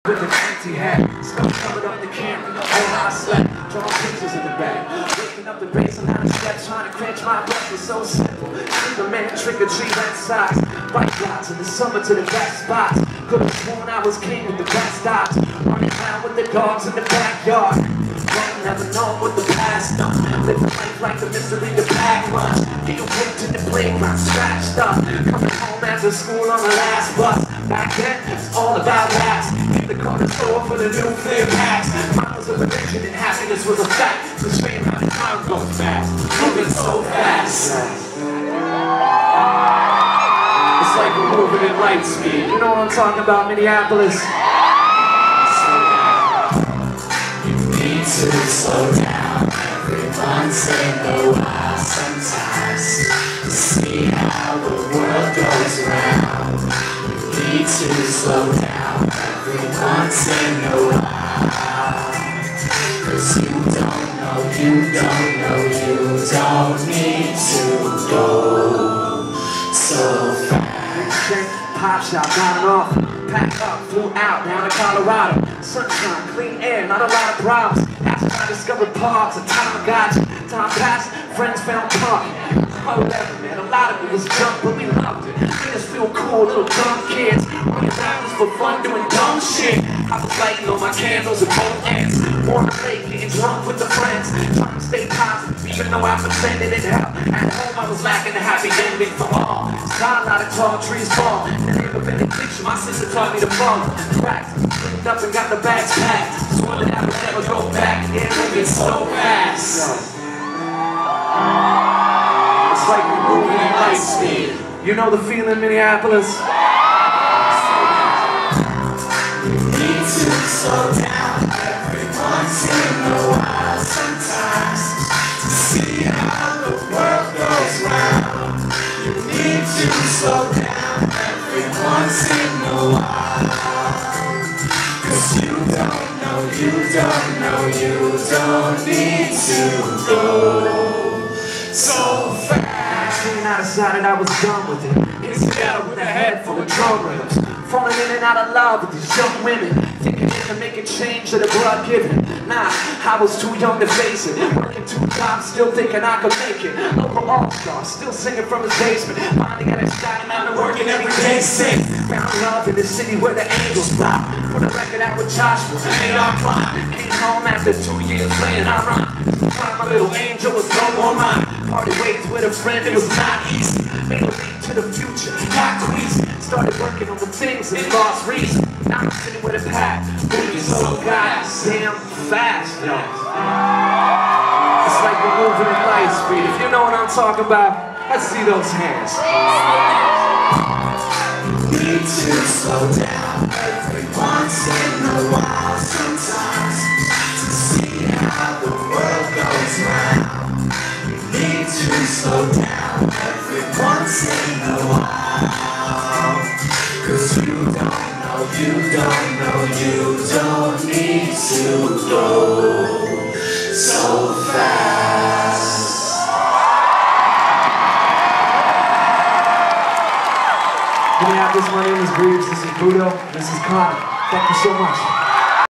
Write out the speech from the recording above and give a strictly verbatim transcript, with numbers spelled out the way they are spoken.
With an empty head, stuff covered up the camera, all I slept, drawing pictures in the bed. Waking up the race on how to step, trying to quench my breath is so simple. See the man trick or treat that size. Bike rides in the summer to the best spots. Could've sworn I was king with the best stops. Running around with the dogs in the backyard. Don't never know what the past done. Living life like the mystery the pack runs. Getting whipped in the playground, scratched up. Coming home after school on the last bus. Back then, it's all about laughs. Hit the corner store for the new clear packs. Mine was a prediction and happiness was a fact. The stream how the time goes fast, moving so fast. It's like we're moving at light speed. You know what I'm talking about, Minneapolis? You need to slow down every once in a while sometimes to see how the world goes round. You need to slow down every once in a while, cause you don't know, you don't know, you don't need to go so fast. Pop shop, got it off, packed up, flew out, down to Colorado. Sunshine, clean air, not a lot of problems. After I discovered parks, a time I got you. Time passed, friends found parking. Whatever, man, a lot of it was junk, but we loved it. Made us feel cool, little dumb kids. Running around just for fun, doing dumb shit. I was lighting on my candles at both ends. On the lake, getting drunk with the friends. Trying to stay positive, even though I pretended it helped. At home, I was lacking a happy ending for all. Side lot of tall trees fall. In the name of benediction, my sister taught me to follow. Practice, picked up and got the bags packed. Swore that I would never go back. Yeah, moving so fast. It's like we're moving at light speed. You know the feeling, Minneapolis? You need to slow down every once in a while sometimes to see how the world goes round. You need to slow down every once in a while, cause you don't know, you don't know, you don't need to go so fast. Soon I decided I was done with it. In Seattle with a head full of drum rhythms. Falling in and out of love with these young women. Thinking they can make a change to the blood given. Nah, I was too young to face it. Working two jobs, still thinking I could make it. Local all-star, still singing from his basement. Finally got excited, I've been working every day since. Found love in the city where the angels fly. Put a record out with Joshua, made our climb. Came home after two years playing I rhyme. Find my little angel was no more mine. Party ways with a friend, it was not easy. Made a leap to the future, got queasy. Started working on the things and lost reason. Now I'm sitting with a pack, moving so goddamn fast, yo. It's like we're moving at light speed. If you know what I'm talking about, let's see those hands. You need to slow down every once in a while sometimes to see how the world goes round. You need to slow down every once in a while, cause you don't know, you don't know, you don't need to go so fast. Minneapolis, my name is Grieves, this is Budo, this is Connor. Thank you so much.